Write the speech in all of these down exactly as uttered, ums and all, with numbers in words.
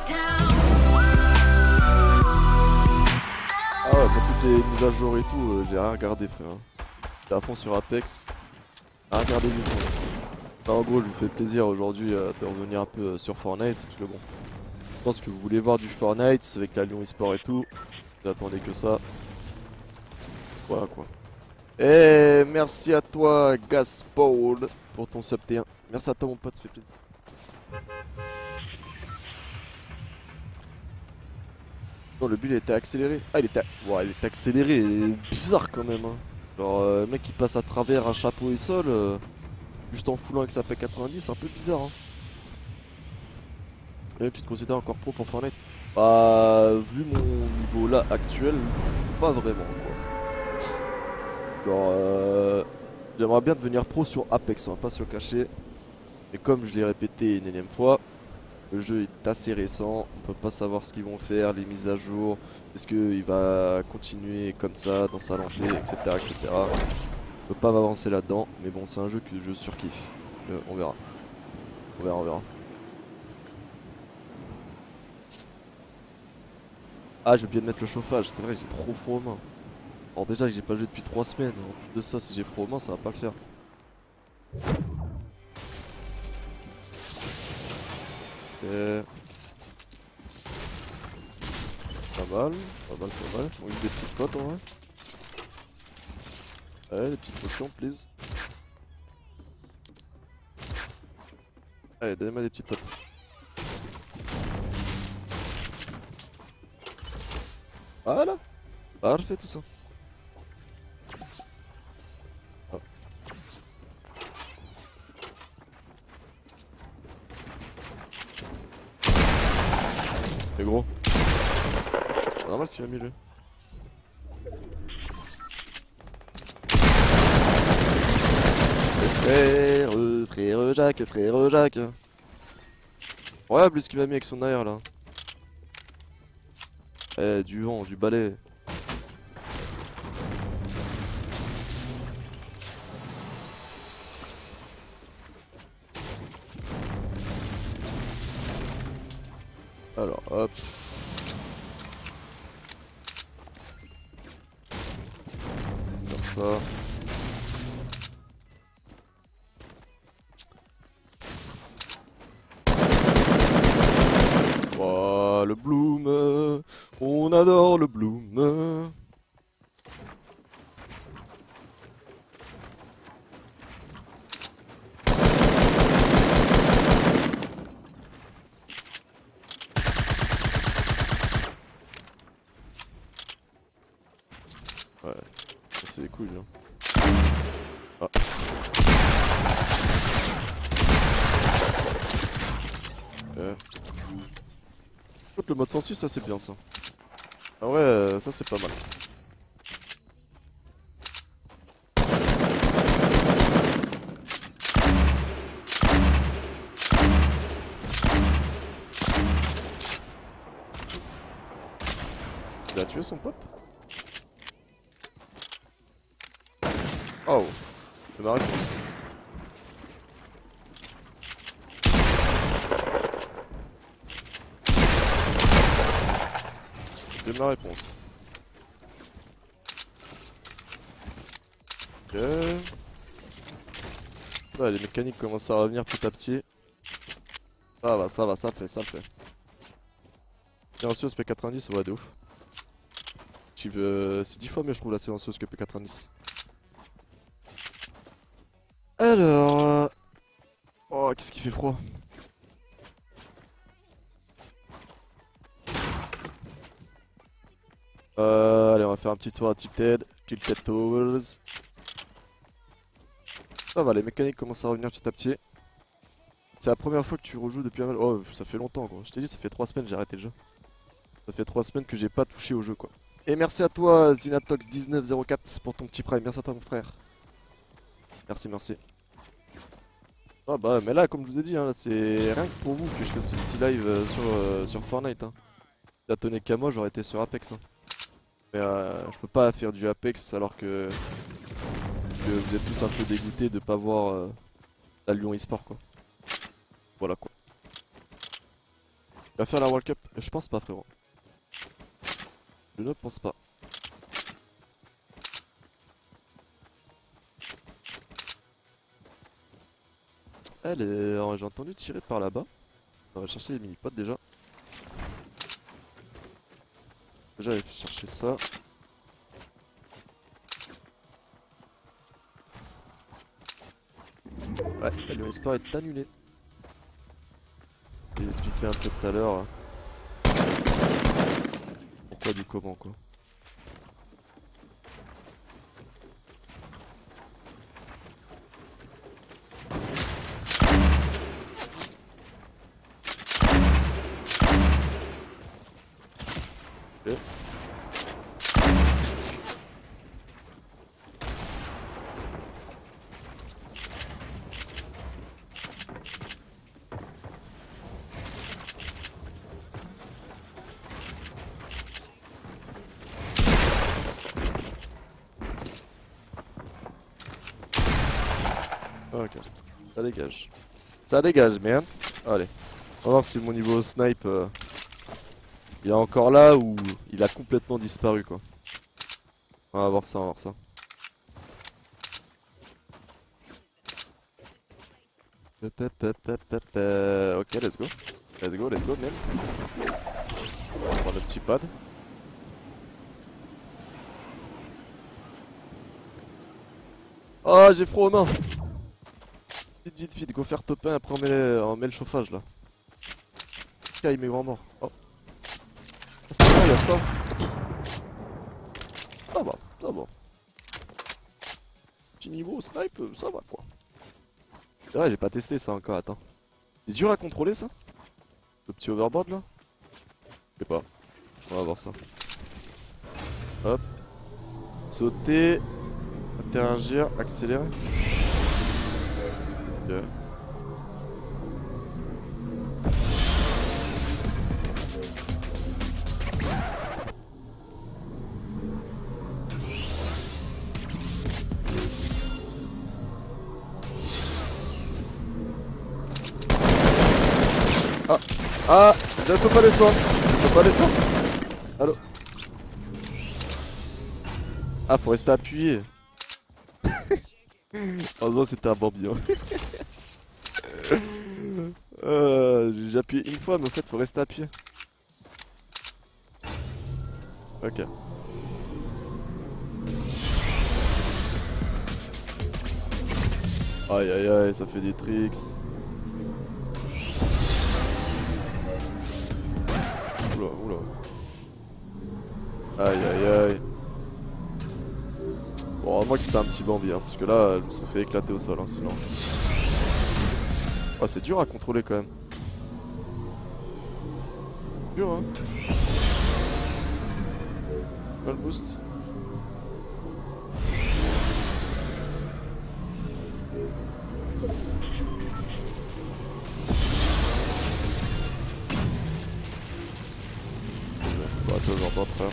Ah ouais, pour toutes les mises à jour et tout, euh, j'ai rien regardé frère. J'étais à fond sur Apex. Rien regardé du tout. Enfin, en gros, je vous fais plaisir aujourd'hui euh, de revenir un peu euh, sur Fortnite. Parce que bon, je pense que vous voulez voir du Fortnite avec la Lyon eSport et tout. Vous attendez que ça. Voilà quoi. Et merci à toi Gaspaul pour ton sub T un. Merci à toi mon pote, ça fait plaisir. Non, le build était accéléré. Ah, il était, ouais, il était accéléré et bizarre quand même. Hein. Genre, euh, mec qui passe à travers un chapeau et sol, euh, juste en foulant avec sa P quatre-vingt-dix, c'est un peu bizarre. Hein. Et tu te considères encore pro pour Fortnite? Bah, vu mon niveau là actuel, pas vraiment quoi. Genre, euh, j'aimerais bien devenir pro sur Apex, on va pas se le cacher. Mais comme je l'ai répété une énième fois, le jeu est assez récent, on peut pas savoir ce qu'ils vont faire, les mises à jour, est-ce qu'il va continuer comme ça dans sa lancée, et cetera et cetera. On peut pas avancer là-dedans, mais bon c'est un jeu que je surkiffe, euh, on verra. On verra, on verra. Ah j'ai oublié de mettre le chauffage, c'est vrai j'ai trop froid aux mains. Alors déjà que j'ai pas joué depuis trois semaines, en plus de ça si j'ai froid aux mains ça va pas le faire. Ok. Pas mal, pas mal, pas mal. On a eu des petites potes en vrai. Ouais, des petites potions, please. Allez, donnez-moi des petites potes. Voilà, parfait tout ça. Oh. C'est gros. C'est normal s'il a mis lui. Frère, frère Jacques, frère Jacques. Incroyable ce qu'il m'a mis avec son arrière là. Eh, du vent, du balai. Alors, hop. Faire ça. Oh, le bloom. On adore le bloom. Ouais, ça c'est les couilles hein. Ah. Okay. Écoute, le mode cent six ça c'est bien ça. Ah ouais, euh, ça c'est pas mal. Il a tué son pote? Oh, c'est ma réponse. C'est ma réponse. Ok. Ouais, les mécaniques commencent à revenir petit à petit. Ça va, ça va, ça fait, ça fait. Silencieuse P quatre-vingt-dix, ouais de ouf. Euh, c'est dix fois mieux je trouve la silencieuse que P quatre-vingt-dix. Alors... Euh... Oh, qu'est-ce qui fait froid. Euh, allez, on va faire un petit tour à Tilted. Tilted Towers. Ça va, les mécaniques commencent à revenir petit à petit. C'est la première fois que tu rejoues depuis un... Oh, ça fait longtemps quoi. Je t'ai dit, ça fait trois semaines j'ai arrêté le jeu. Ça fait trois semaines que j'ai pas touché au jeu quoi. Et merci à toi Zinatox mille neuf cent quatre pour ton petit prime. Merci à toi mon frère. Merci, merci. Ah bah mais là comme je vous ai dit, hein, c'est rien que pour vous que je fais ce petit live euh, sur, euh, sur Fortnite. Hein. Si ça tenait qu'à moi j'aurais été sur Apex. Hein. Mais euh, je peux pas faire du Apex alors que, que vous êtes tous un peu dégoûtés de pas voir euh, la Lyon eSport quoi. Voilà quoi. va faire la World Cup? Je pense pas, frérot. Je ne pense pas. Elle est... alors, j'ai entendu tirer par là-bas. On va chercher les mini-potes déjà. Déjà, aller chercher ça. Ouais, le espoir est annulé. J'ai expliqué un peu tout à l'heure. Pourquoi du comment quoi. Ok. Ok, ça dégage. Ça dégage, merde. Allez, on va voir si mon niveau snipe euh, il est encore là ou il a complètement disparu quoi. On va voir ça, on va voir ça. Ok, let's go. Let's go, let's go, man. On va prendre le petit pad. Oh, j'ai froid aux mains. Vite, vite, vite, go faire top un, après on met, les... on met le chauffage là. Caille mes grands morts. Oh. Ah, c'est vrai, y'a ça. Ça va, ça va. Petit niveau snipe, ça va quoi. C'est vrai, j'ai pas testé ça encore, attends. C'est dur à contrôler ça? Le petit overboard là? Je sais pas. On va voir ça. Hop. Sauter. Interagir, accélérer. Ok. Ah, ah, je ne peux pas descendre. Je peux pas descendre. Allô. Ah, faut rester appuyé. Heureusement c'était un Bambi hein. euh, J'ai appuyé une fois mais en fait faut rester appuyé. Ok. Aïe aïe aïe, ça fait des tricks. Oula oula. Aïe aïe aïe. Bon, heureusement que c'était un petit Bambi hein, parce que là elle se fait éclater au sol hein, sinon. Ah, c'est dur à contrôler quand même. Dur hein. Pas le boost. Bah toi j'entends frère.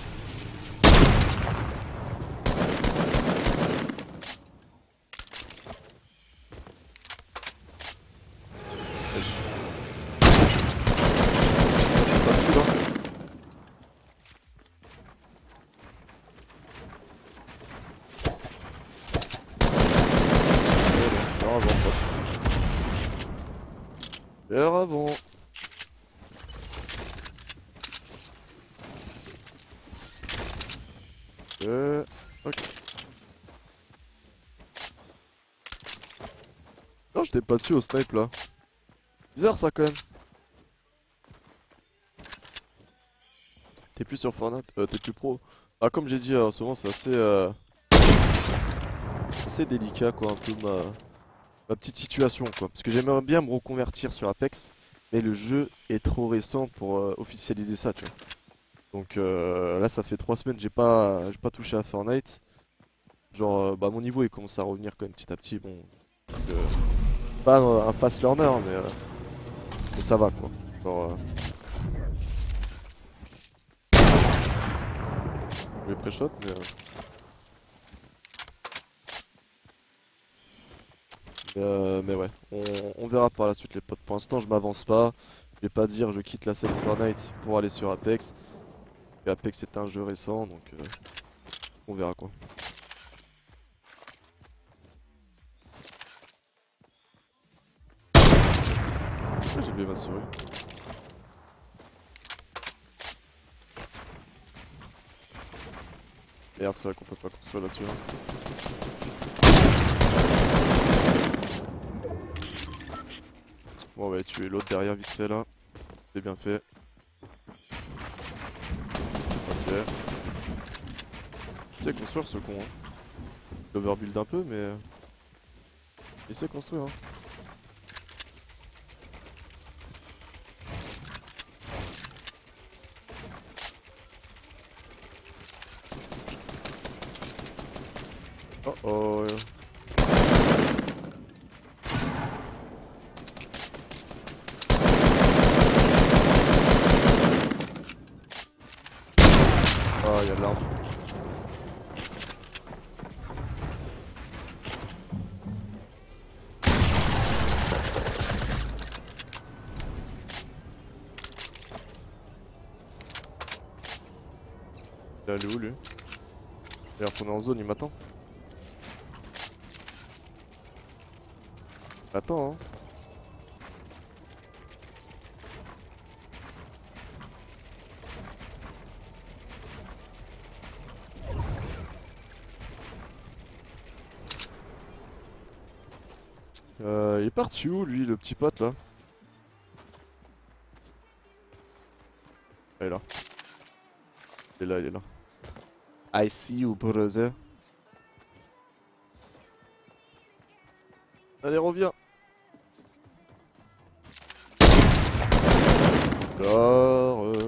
Heure avant. Euh... Ok. Non, j'étais pas dessus au snipe là. Bizarre ça quand même. T'es plus sur Fortnite, euh, t'es plus pro. Ah comme j'ai dit en ce moment c'est assez euh... assez délicat quoi un peu ma... ma petite situation quoi. Parce que j'aimerais bien me reconvertir sur Apex. Mais le jeu est trop récent pour euh, officialiser ça tu vois. Donc euh, là ça fait trois semaines que j'ai pas, j'ai pas touché à Fortnite. Genre euh, bah mon niveau il commence à revenir quand même petit à petit. Bon, donc, euh, pas un, un fast learner mais, euh, mais ça va quoi. Genre, euh... je vais pré-shot mais... Euh... Mais, euh, mais ouais, on, on verra par la suite les potes. Pour l'instant je m'avance pas. Je vais pas dire je quitte la scène Fortnite pour aller sur Apex. Et Apex est un jeu récent donc euh, on verra quoi. Ah, j'ai oublié ma souris. Merde, c'est vrai qu'on peut pas construire là-dessus. Hein. Bon, on va tuer l'autre derrière vite fait là. C'est bien fait. Ok. Il sait construire ce con. Hein. Il overbuild un peu, mais. Il sait construire. Hein. Oh oh. Ah, il y a l'arme. Il est allé où lui? Il est retourné en zone, il m'attend. Attends, hein. Euh, il est parti où lui, le petit pote là? Ah, il est là. Il est là, il est là. I see you, brother. Allez, reviens. Alors, euh...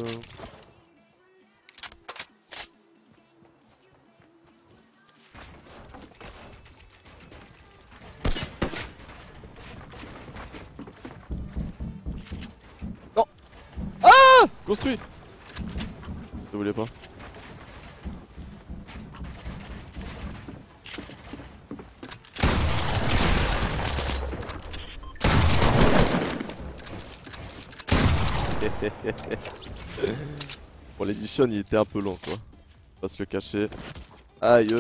Non. Ah, construit. Je voulais pas. Bon, l'édition il était un peu long quoi. On va se le cacher. Aïe.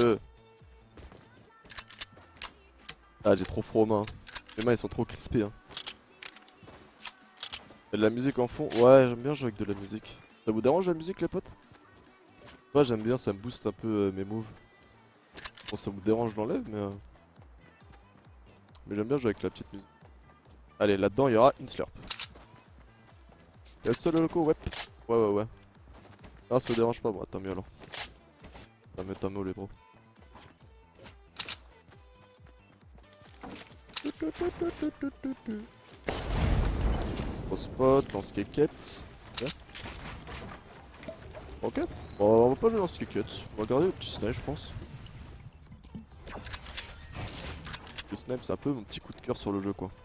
Ah, j'ai trop froid aux mains. Mes mains ils sont trop crispées. Hein. Il y a de la musique en fond. Ouais, j'aime bien jouer avec de la musique. Ça vous dérange la musique les potes? Moi j'aime bien, ça me booste un peu euh, mes moves. Bon, ça vous dérange, je l'enlève, mais. Euh... Mais j'aime bien jouer avec la petite musique. Allez, là-dedans il y aura une slurp. Y'a le seul loco, ouais. Ouais, ouais, ouais. Ah, ça vous dérange pas, moi, tant mieux alors. Tant mieux, tant mieux, les bros. Gros spot, lance-quéquette. Okay. Ok. Bon, on va pas jouer lance-quéquette. On va garder le petit snipe, je pense. Le snipe, c'est un peu mon petit coup de cœur sur le jeu, quoi.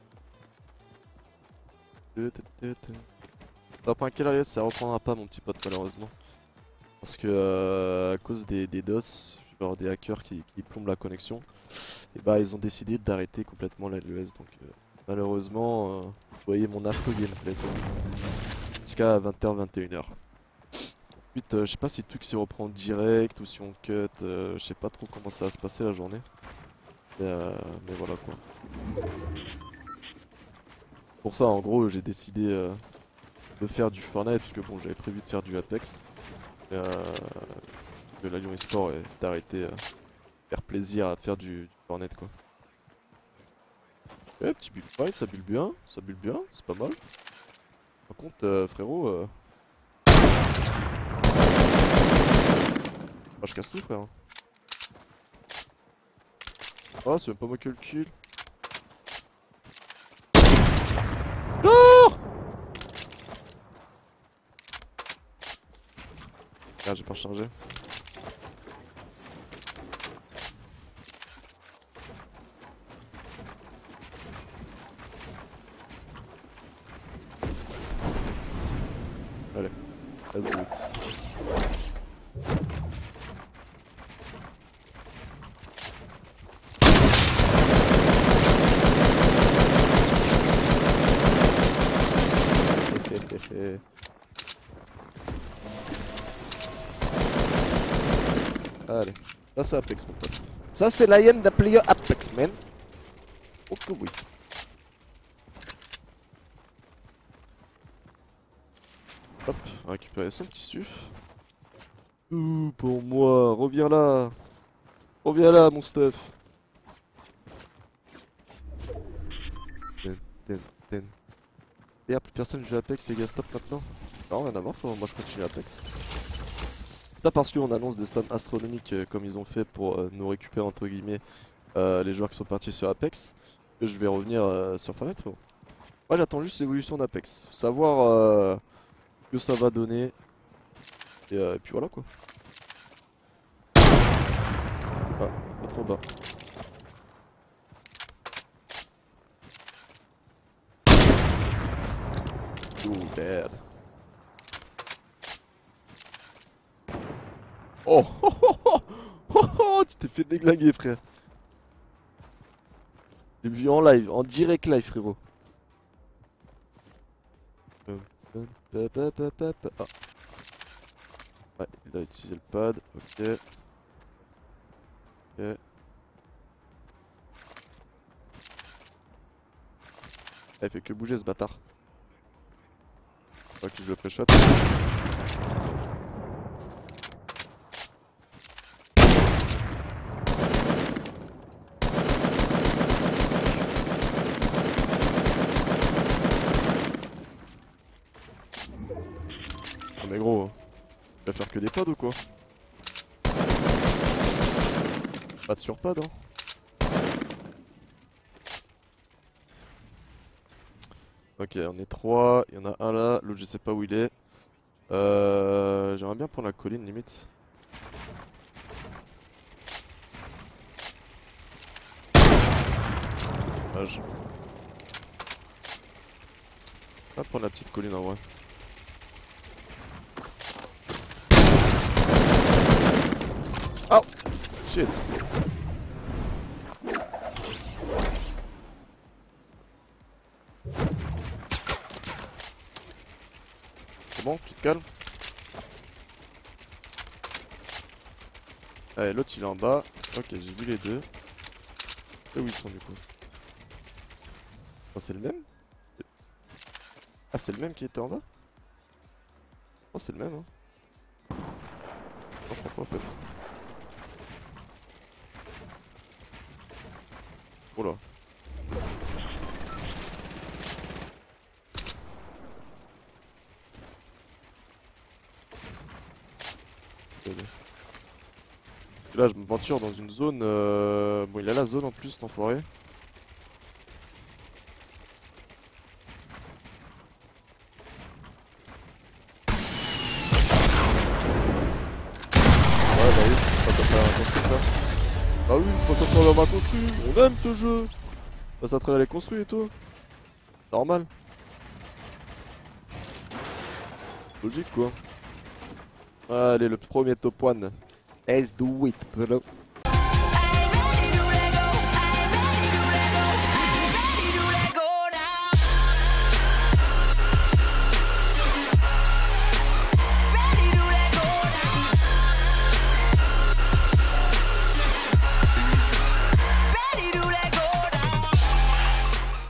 Après quel alias ça reprendra pas mon petit pote malheureusement. Parce que euh, à cause des, des DOS, genre des hackers qui, qui plombent la connexion, et bah ils ont décidé d'arrêter complètement la L E S. Donc euh, malheureusement, euh, vous voyez mon affreux gameplay jusqu'à vingt heures vingt et une heures. Ensuite euh, je sais pas si Twix s'y reprend direct ou si on cut, euh, je sais pas trop comment ça va se passer la journée. Mais, euh, mais voilà quoi. Pour ça en gros j'ai décidé euh, de faire du Fortnite parce que bon j'avais prévu de faire du Apex. Mais euh, que la Lyon eSport est arrêté à faire plaisir à faire du, du Fortnite quoi. Ouais, petit build fight, ça build bien, ça build bien, c'est pas mal. Par contre euh, frérot euh... ah, je casse tout frère. Ah, c'est même pas moi qui le kill. Non! Ah, j'ai pas rechargé. Allez, let's do it. Allez, ça c'est Apex mon pote. Ça c'est l'I M d'un player Apex man. Oh que oui. Hop, récupérer son petit stuff. Ouh, pour moi, reviens là. Reviens là mon stuff. Ten, ten, ten. Et y'a plus personne joue Apex les gars, stop maintenant. Non, rien à voir, faut... moi je continue Apex. C'est pas parce qu'on annonce des stats astronomiques euh, comme ils ont fait pour euh, nous récupérer entre guillemets euh, les joueurs qui sont partis sur Apex que je vais revenir euh, sur Fortnite. Moi j'attends juste l'évolution d'Apex, savoir euh, ce que ça va donner et, euh, et puis voilà quoi. Ah, pas trop bas. Oh bad. Oh, oh, oh, oh, oh, oh, tu t'es fait déglinguer frère. J'ai vu en live, en direct live frérot. Ah. Ouais, il a utilisé le pad, ok. Ok. Ah, il fait que bouger ce bâtard. Ok, je le pré-shot. Mais gros, tu vas faire que des pads ou quoi? Pas de surpad hein. Ok, on est trois, il y en a un là, l'autre je sais pas où il est. Euh, J'aimerais bien prendre la colline limite. Dommage. On va prendre la petite colline en vrai. Oh shit. C'est bon, tu te calmes. Allez, l'autre il est en bas. Ok, j'ai vu les deux. Et où ils sont du coup? Oh, c'est le même? Ah, c'est le même qui était en bas? Oh, c'est le même hein. Non, je crois pas en fait. Oh là. Là je me m'aventure dans une zone euh... bon il a la zone en plus cet enfoiré. Ouais bah oui, pas ça faire un construit là. Bah oui, pas ça faire ma construit, on aime ce jeu. Pas ça travers les construits et tout. Normal. Logique quoi. Allez le premier top one. Let's do it bro.